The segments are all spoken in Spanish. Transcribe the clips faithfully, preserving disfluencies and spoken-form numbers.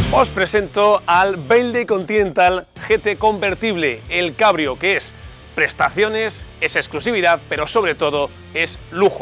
Os presento al Bentley Continental G T convertible, el cabrio que es prestaciones, es exclusividad, pero sobre todo es lujo.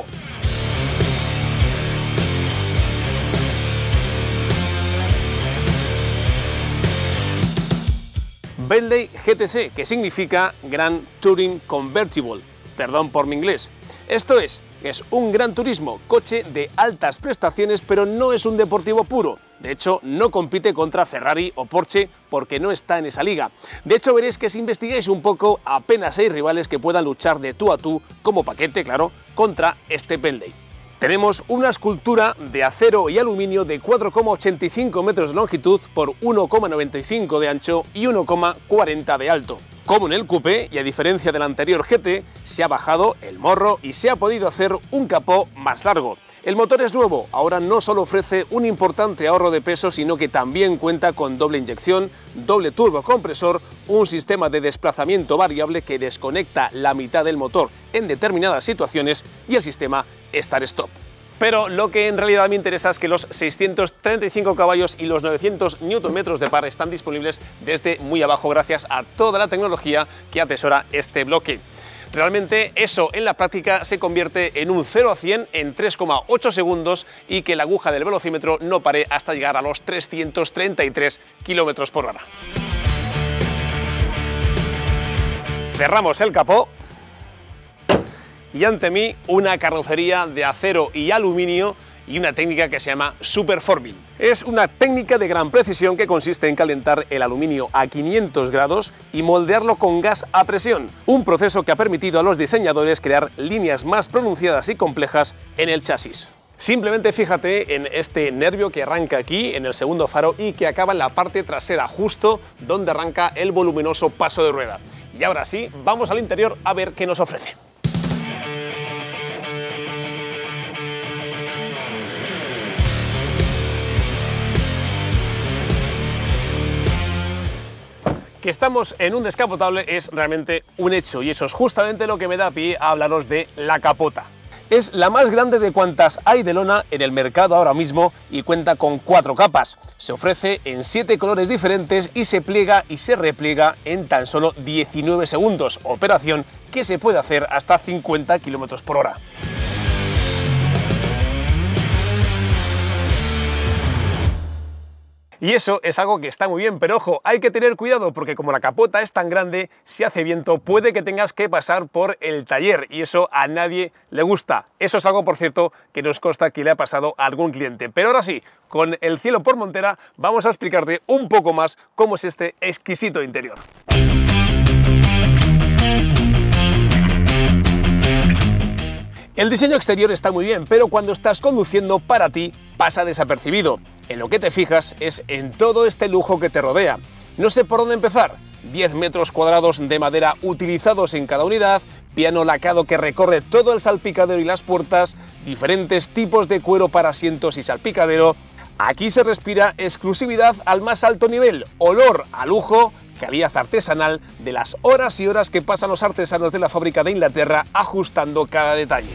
Bentley G T C, que significa Grand Touring Convertible, perdón por mi inglés. Esto es, es un Gran Turismo, coche de altas prestaciones, pero no es un deportivo puro. De hecho, no compite contra Ferrari o Porsche porque no está en esa liga. De hecho, veréis que si investigáis un poco, apenas hay rivales que puedan luchar de tú a tú, como paquete, claro, contra este Bentley. Tenemos una escultura de acero y aluminio de cuatro coma ochenta y cinco metros de longitud por uno coma noventa y cinco de ancho y uno coma cuarenta de alto. Como en el coupé, y a diferencia del anterior G T, se ha bajado el morro y se ha podido hacer un capó más largo. El motor es nuevo, ahora no solo ofrece un importante ahorro de peso, sino que también cuenta con doble inyección, doble turbocompresor, un sistema de desplazamiento variable que desconecta la mitad del motor en determinadas situaciones y el sistema Start-Stop. Pero lo que en realidad me interesa es que los seiscientos treinta y cinco caballos y los novecientos newton metros de par están disponibles desde muy abajo gracias a toda la tecnología que atesora este bloque. Realmente eso en la práctica se convierte en un cero a cien en tres coma ocho segundos y que la aguja del velocímetro no pare hasta llegar a los trescientos treinta y tres kilómetros por hora. Cerramos el capó. Y ante mí una carrocería de acero y aluminio y una técnica que se llama Superforming. Es una técnica de gran precisión que consiste en calentar el aluminio a quinientos grados y moldearlo con gas a presión, un proceso que ha permitido a los diseñadores crear líneas más pronunciadas y complejas en el chasis. Simplemente fíjate en este nervio que arranca aquí en el segundo faro y que acaba en la parte trasera, justo donde arranca el voluminoso paso de rueda. Y ahora sí, vamos al interior a ver qué nos ofrece. Que estamos en un descapotable es realmente un hecho y eso es justamente lo que me da pie a hablaros de la capota. Es la más grande de cuantas hay de lona en el mercado ahora mismo y cuenta con cuatro capas. Se ofrece en siete colores diferentes y se pliega y se repliega en tan solo diecinueve segundos, operación que se puede hacer hasta cincuenta kilómetros por hora. Y eso es algo que está muy bien, pero ojo, hay que tener cuidado porque como la capota es tan grande, si hace viento puede que tengas que pasar por el taller y eso a nadie le gusta. Eso es algo, por cierto, que nos consta que le ha pasado a algún cliente. Pero ahora sí, con el cielo por montera, vamos a explicarte un poco más cómo es este exquisito interior. El diseño exterior está muy bien, pero cuando estás conduciendo, para ti pasa desapercibido. En lo que te fijas es en todo este lujo que te rodea. No sé por dónde empezar. diez metros cuadrados de madera utilizados en cada unidad, piano lacado que recorre todo el salpicadero y las puertas, diferentes tipos de cuero para asientos y salpicadero. Aquí se respira exclusividad al más alto nivel, olor a lujo, calidad artesanal de las horas y horas que pasan los artesanos de la fábrica de Inglaterra ajustando cada detalle.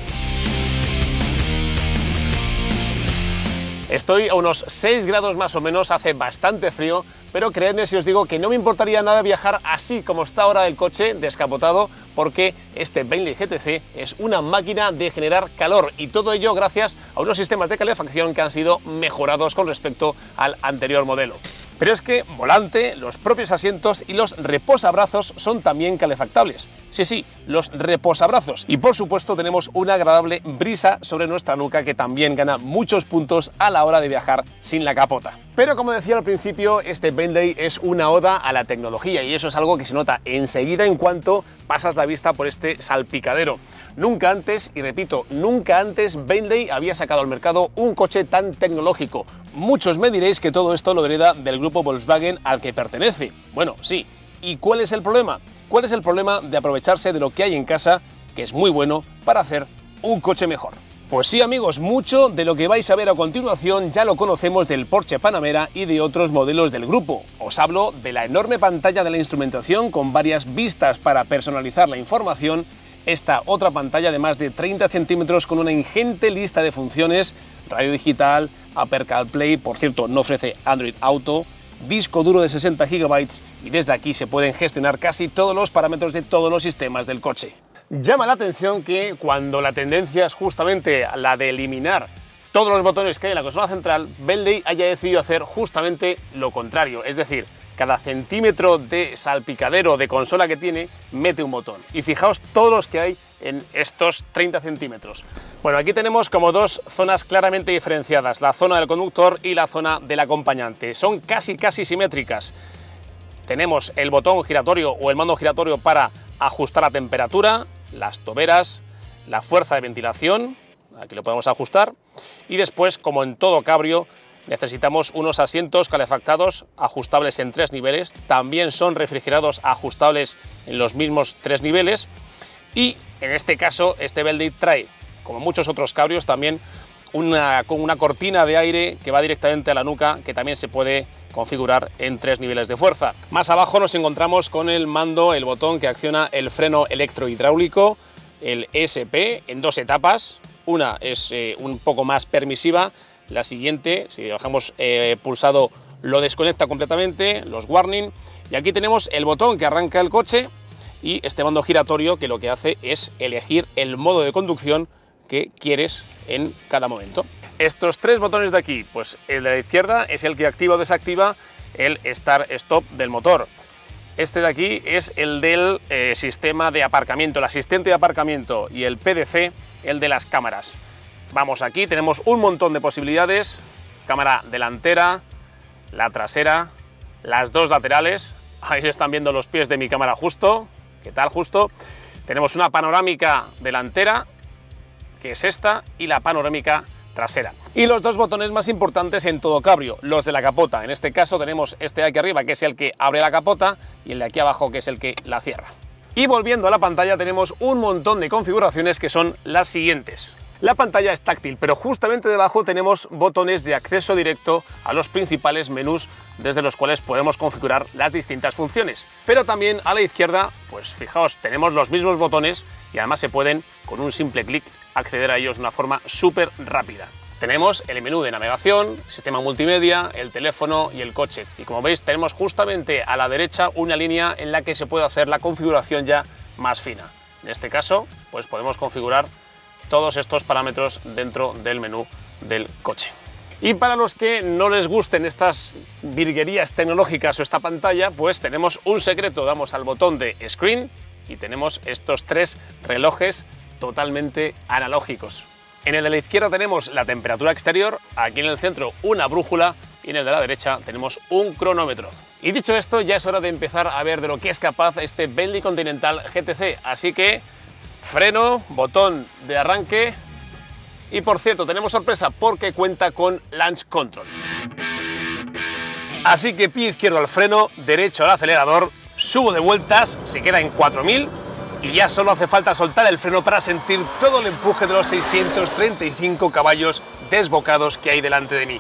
Estoy a unos seis grados más o menos, hace bastante frío, pero creedme si os digo que no me importaría nada viajar así como está ahora el coche descapotado, porque este Bentley G T C es una máquina de generar calor y todo ello gracias a unos sistemas de calefacción que han sido mejorados con respecto al anterior modelo. Pero es que volante, los propios asientos y los reposabrazos son también calefactables. Sí, sí, los reposabrazos. Y por supuesto tenemos una agradable brisa sobre nuestra nuca que también gana muchos puntos a la hora de viajar sin la capota. Pero como decía al principio, este Bentley es una oda a la tecnología y eso es algo que se nota enseguida en cuanto pasas la vista por este salpicadero. Nunca antes, y repito, nunca antes Bentley había sacado al mercado un coche tan tecnológico. Muchos me diréis que todo esto lo hereda del grupo Volkswagen al que pertenece. Bueno, sí. ¿Y cuál es el problema? ¿Cuál es el problema de aprovecharse de lo que hay en casa, que es muy bueno, para hacer un coche mejor? Pues sí, amigos, mucho de lo que vais a ver a continuación ya lo conocemos del Porsche Panamera y de otros modelos del grupo. Os hablo de la enorme pantalla de la instrumentación con varias vistas para personalizar la información, esta otra pantalla de más de treinta centímetros con una ingente lista de funciones, radio digital, Apple CarPlay, por cierto no ofrece Android Auto, disco duro de sesenta gigabytes y desde aquí se pueden gestionar casi todos los parámetros de todos los sistemas del coche. Llama la atención que cuando la tendencia es justamente la de eliminar todos los botones que hay en la consola central, Bentley haya decidido hacer justamente lo contrario, es decir, cada centímetro de salpicadero de consola que tiene mete un botón. Y fijaos todos los que hay en estos treinta centímetros. Bueno, aquí tenemos como dos zonas claramente diferenciadas, la zona del conductor y la zona del acompañante. Son casi casi simétricas. Tenemos el botón giratorio o el mando giratorio para ajustar la temperatura, las toberas, la fuerza de ventilación, aquí lo podemos ajustar, y después, como en todo cabrio, necesitamos unos asientos calefactados ajustables en tres niveles, también son refrigerados ajustables en los mismos tres niveles, y en este caso este Bentley trae, como muchos otros cabrios, también una, con una cortina de aire que va directamente a la nuca, que también se puede configurar en tres niveles de fuerza. Más abajo nos encontramos con el mando, el botón que acciona el freno electrohidráulico, el E S P, en dos etapas. Una es eh, un poco más permisiva, la siguiente, si dejamos eh, pulsado, lo desconecta completamente, los warning, y aquí tenemos el botón que arranca el coche y este mando giratorio que lo que hace es elegir el modo de conducción que quieres en cada momento. Estos tres botones de aquí, pues el de la izquierda es el que activa o desactiva el Start-Stop del motor. Este de aquí es el del eh, sistema de aparcamiento, el asistente de aparcamiento, y el P D C, el de las cámaras. Vamos, aquí tenemos un montón de posibilidades: cámara delantera, la trasera, las dos laterales. Ahí están viendo los pies de mi cámara justo. ¿Qué tal, justo? Tenemos una panorámica delantera, que es esta, y la panorámica trasera. Y los dos botones más importantes en todo cabrio, los de la capota. En este caso tenemos este de aquí arriba, que es el que abre la capota, y el de aquí abajo, que es el que la cierra. Y volviendo a la pantalla, tenemos un montón de configuraciones que son las siguientes. La pantalla es táctil, pero justamente debajo tenemos botones de acceso directo a los principales menús desde los cuales podemos configurar las distintas funciones. Pero también a la izquierda, pues fijaos, tenemos los mismos botones y además se pueden, con un simple clic, acceder a ellos de una forma súper rápida. Tenemos el menú de navegación, sistema multimedia, el teléfono y el coche. Y como veis, tenemos justamente a la derecha una línea en la que se puede hacer la configuración ya más fina. En este caso, pues podemos configurar todos estos parámetros dentro del menú del coche. Y para los que no les gusten estas virguerías tecnológicas o esta pantalla, pues tenemos un secreto. Damos al botón de Screen y tenemos estos tres relojes totalmente analógicos. En el de la izquierda tenemos la temperatura exterior, aquí en el centro una brújula y en el de la derecha tenemos un cronómetro. Y dicho esto, ya es hora de empezar a ver de lo que es capaz este Bentley Continental G T C, así que freno, botón de arranque y, por cierto, tenemos sorpresa porque cuenta con Launch Control. Así que pie izquierdo al freno, derecho al acelerador, subo de vueltas, se queda en cuatro mil y ya solo hace falta soltar el freno para sentir todo el empuje de los seiscientos treinta y cinco caballos desbocados que hay delante de mí.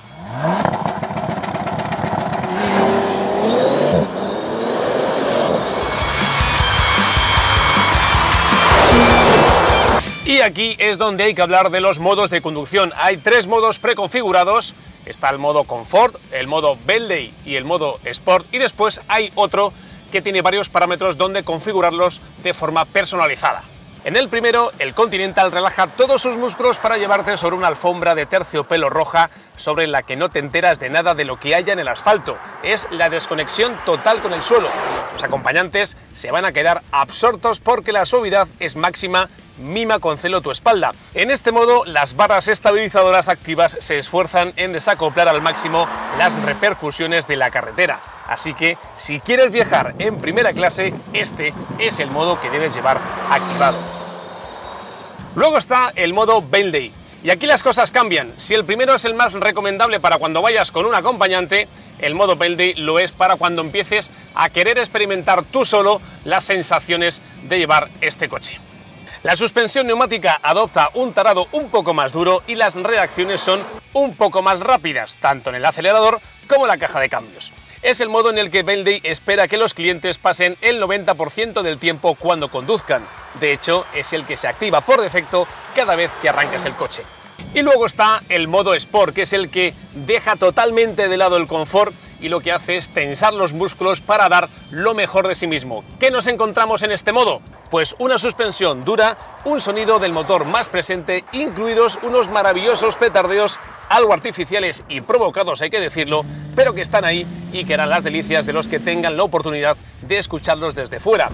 Y aquí es donde hay que hablar de los modos de conducción. Hay tres modos preconfigurados. Está el modo Comfort, el modo Bentley y el modo Sport. Y después hay otro que tiene varios parámetros donde configurarlos de forma personalizada. En el primero, el Continental relaja todos sus músculos para llevarte sobre una alfombra de terciopelo roja sobre la que no te enteras de nada de lo que haya en el asfalto. Es la desconexión total con el suelo. Los acompañantes se van a quedar absortos porque la suavidad es máxima. Mima con celo tu espalda. En este modo, las barras estabilizadoras activas se esfuerzan en desacoplar al máximo las repercusiones de la carretera. Así que, si quieres viajar en primera clase, este es el modo que debes llevar activado. Luego está el modo Bentley. Y aquí las cosas cambian. Si el primero es el más recomendable para cuando vayas con un acompañante, el modo Bentley lo es para cuando empieces a querer experimentar tú solo las sensaciones de llevar este coche. La suspensión neumática adopta un tarado un poco más duro y las reacciones son un poco más rápidas, tanto en el acelerador como en la caja de cambios. Es el modo en el que Bentley espera que los clientes pasen el noventa por ciento del tiempo cuando conduzcan. De hecho, es el que se activa por defecto cada vez que arrancas el coche. Y luego está el modo Sport, que es el que deja totalmente de lado el confort y lo que hace es tensar los músculos para dar lo mejor de sí mismo. ¿Qué nos encontramos en este modo? Pues una suspensión dura, un sonido del motor más presente, incluidos unos maravillosos petardeos, algo artificiales y provocados, hay que decirlo, pero que están ahí y que harán las delicias de los que tengan la oportunidad de escucharlos desde fuera.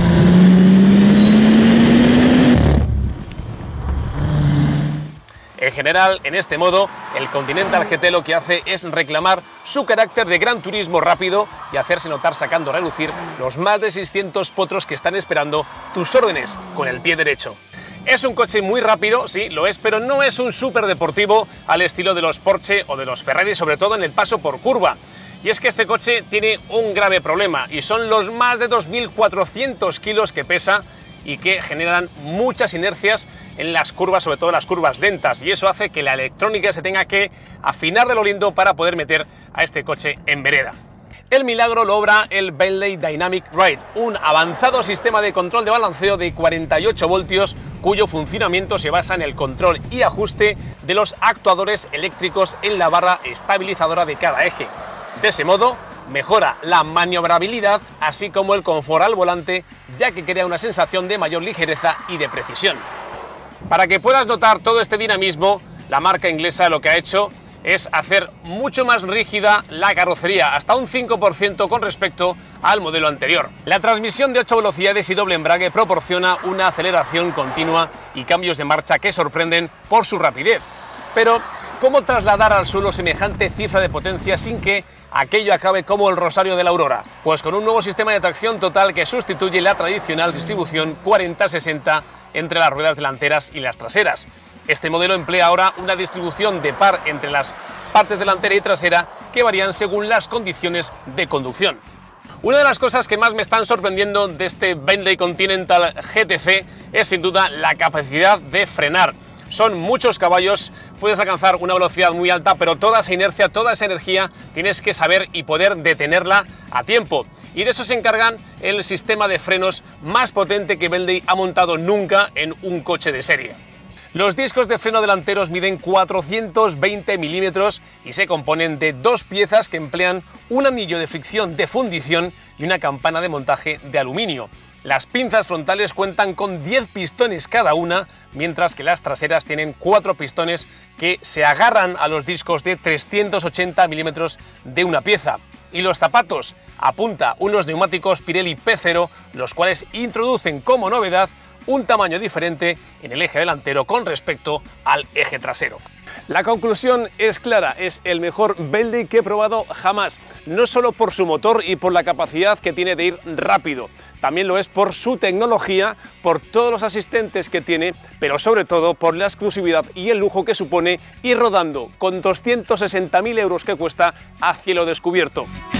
En general, en este modo, el Continental G T lo que hace es reclamar su carácter de gran turismo rápido y hacerse notar sacando a relucir los más de seiscientos potros que están esperando tus órdenes con el pie derecho. Es un coche muy rápido, sí, lo es, pero no es un superdeportivo al estilo de los Porsche o de los Ferrari, sobre todo en el paso por curva. Y es que este coche tiene un grave problema y son los más de dos mil cuatrocientos kilos que pesa y que generan muchas inercias en las curvas, sobre todo las curvas lentas, y eso hace que la electrónica se tenga que afinar de lo lindo para poder meter a este coche en vereda. El milagro lo obra el Bentley Dynamic Ride, un avanzado sistema de control de balanceo de cuarenta y ocho voltios cuyo funcionamiento se basa en el control y ajuste de los actuadores eléctricos en la barra estabilizadora de cada eje. De ese modo, mejora la maniobrabilidad, así como el confort al volante, ya que crea una sensación de mayor ligereza y de precisión. Para que puedas notar todo este dinamismo, la marca inglesa lo que ha hecho es hacer mucho más rígida la carrocería, hasta un cinco por ciento con respecto al modelo anterior. La transmisión de ocho velocidades y doble embrague proporciona una aceleración continua y cambios de marcha que sorprenden por su rapidez. Pero, ¿cómo trasladar al suelo semejante cifra de potencia sin que aquello acabe como el rosario de la aurora? Pues con un nuevo sistema de tracción total que sustituye la tradicional distribución cuarenta sesenta entre las ruedas delanteras y las traseras. Este modelo emplea ahora una distribución de par entre las partes delantera y trasera que varían según las condiciones de conducción. Una de las cosas que más me están sorprendiendo de este Bentley Continental G T C es sin duda la capacidad de frenar. Son muchos caballos, puedes alcanzar una velocidad muy alta, pero toda esa inercia, toda esa energía tienes que saber y poder detenerla a tiempo. Y de eso se encargan el sistema de frenos más potente que Bentley ha montado nunca en un coche de serie. Los discos de freno delanteros miden cuatrocientos veinte milímetros y se componen de dos piezas que emplean un anillo de fricción de fundición y una campana de montaje de aluminio. Las pinzas frontales cuentan con diez pistones cada una, mientras que las traseras tienen cuatro pistones que se agarran a los discos de trescientos ochenta milímetros de una pieza. Y los zapatos apunta unos neumáticos Pirelli P cero, los cuales introducen como novedad un tamaño diferente en el eje delantero con respecto al eje trasero. La conclusión es clara, es el mejor Bentley que he probado jamás, no solo por su motor y por la capacidad que tiene de ir rápido, también lo es por su tecnología, por todos los asistentes que tiene, pero sobre todo por la exclusividad y el lujo que supone ir rodando con doscientos sesenta mil euros que cuesta a cielo descubierto.